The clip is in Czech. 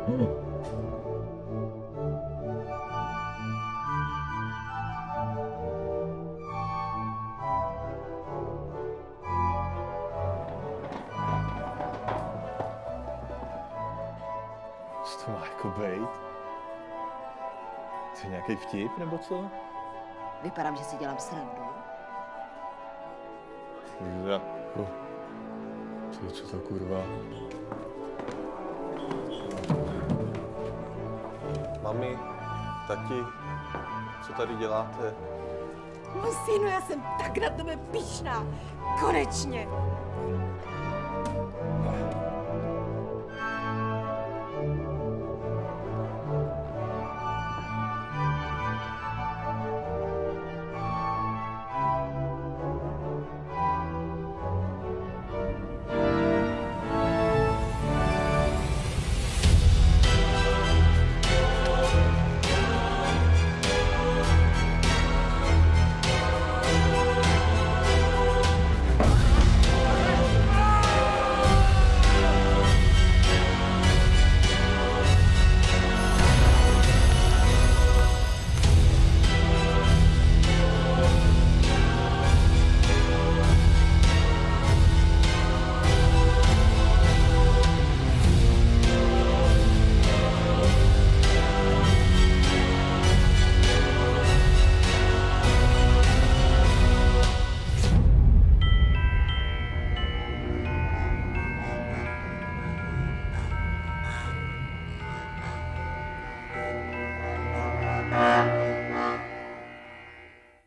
Co to má jako bejt? To je nějaký vtip, nebo co? Vypadám, že si dělám srandu. Jako... Co to kurva? Mami, tati, co tady děláte? Můj synu, já jsem tak na tebe pyšná. Konečně.